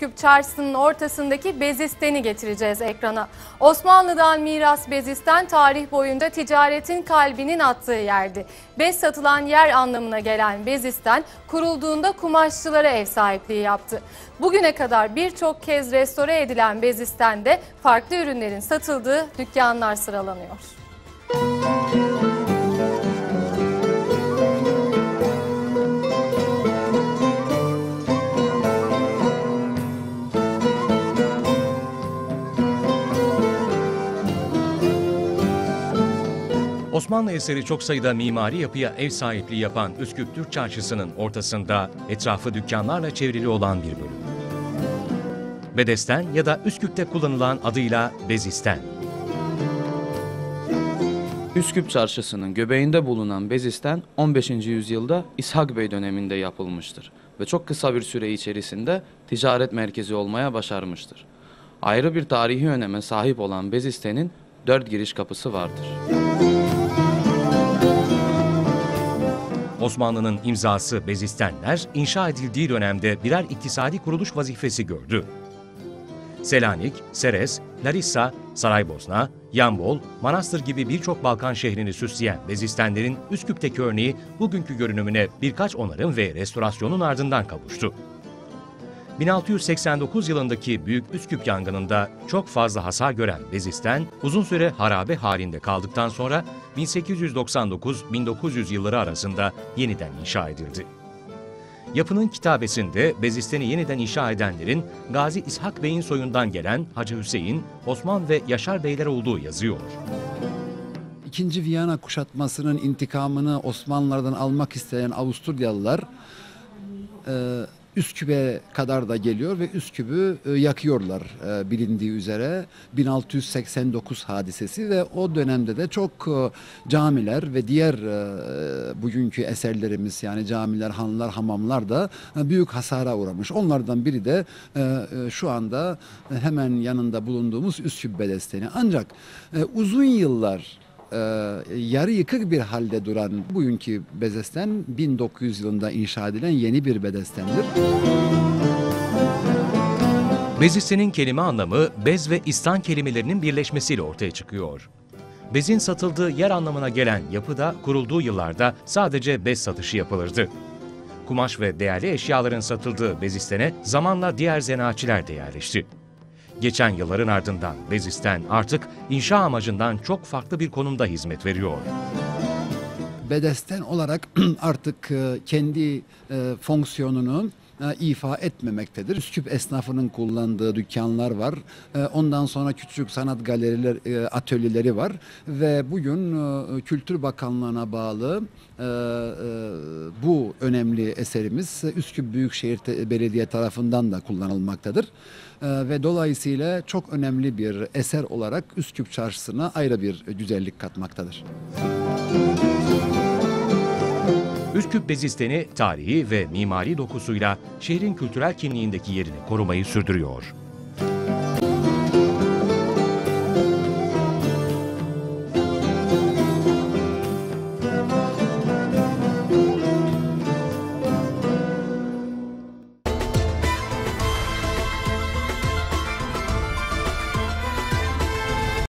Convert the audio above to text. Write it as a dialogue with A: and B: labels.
A: Üsküp Çarşısı'nın ortasındaki Bezisten'i getireceğiz ekrana. Osmanlı'dan miras Bezisten tarih boyunca ticaretin kalbinin attığı yerdi. Bez satılan yer anlamına gelen Bezisten kurulduğunda kumaşçılara ev sahipliği yaptı. Bugüne kadar birçok kez restore edilen Bezisten'de farklı ürünlerin satıldığı dükkanlar sıralanıyor.
B: Osmanlı eseri çok sayıda mimari yapıya ev sahipliği yapan Üsküp Türk Çarşısı'nın ortasında etrafı dükkanlarla çevrili olan bir bölüm. Bedesten ya da Üsküp'te kullanılan adıyla Bezisten.
C: Üsküp Çarşısı'nın göbeğinde bulunan Bezisten 15. yüzyılda İshak Bey döneminde yapılmıştır ve çok kısa bir süre içerisinde ticaret merkezi olmaya başarmıştır. Ayrı bir tarihi öneme sahip olan Bezisten'in 4 giriş kapısı vardır.
B: Osmanlı'nın imzası Bezistenler inşa edildiği dönemde birer iktisadi kuruluş vazifesi gördü. Selanik, Seres, Larissa, Saraybosna, Yambol, Manastır gibi birçok Balkan şehrini süsleyen Bezistenlerin Üsküp'teki örneği bugünkü görünümüne birkaç onarım ve restorasyonun ardından kavuştu. 1689 yılındaki Büyük Üsküp yangınında çok fazla hasar gören Bezisten, uzun süre harabe halinde kaldıktan sonra 1899-1900 yılları arasında yeniden inşa edildi. Yapının kitabesinde Bezisten'i yeniden inşa edenlerin Gazi İshak Bey'in soyundan gelen Hacı Hüseyin, Osman ve Yaşar Beyler olduğu yazıyor.
D: İkinci Viyana kuşatmasının intikamını Osmanlılardan almak isteyen Avusturyalılar Üsküp'e kadar da geliyor ve Üsküp'ü yakıyorlar bilindiği üzere. 1689 hadisesi ve o dönemde de çok camiler ve diğer bugünkü eserlerimiz, yani camiler, hanlar, hamamlar da büyük hasara uğramış. Onlardan biri de şu anda hemen yanında bulunduğumuz Üsküp Bedesteni. Ancak uzun yıllar yarı yıkık bir halde duran bugünkü Bedesten 1900 yılında inşa edilen yeni bir bedestendir.
B: Bezisten'in kelime anlamı bez ve istan kelimelerinin birleşmesiyle ortaya çıkıyor. Bezin satıldığı yer anlamına gelen yapıda kurulduğu yıllarda sadece bez satışı yapılırdı. Kumaş ve değerli eşyaların satıldığı Bezisten'e zamanla diğer zanaatçiler de yerleşti. Geçen yılların ardından Bezisten artık inşa amacından çok farklı bir konumda hizmet veriyor.
D: Bedesten olarak artık kendi fonksiyonunu ifa etmemektedir. Üsküp esnafının kullandığı dükkanlar var. Ondan sonra küçük sanat galeriler, atölyeleri var ve bugün Kültür Bakanlığı'na bağlı bu önemli eserimiz Üsküp Büyükşehir Belediye tarafından da kullanılmaktadır. Ve dolayısıyla çok önemli bir eser olarak Üsküp Çarşısı'na ayrı bir güzellik katmaktadır.
B: Üsküp Bezisten'i tarihi ve mimari dokusuyla şehrin kültürel kimliğindeki yerini korumayı sürdürüyor.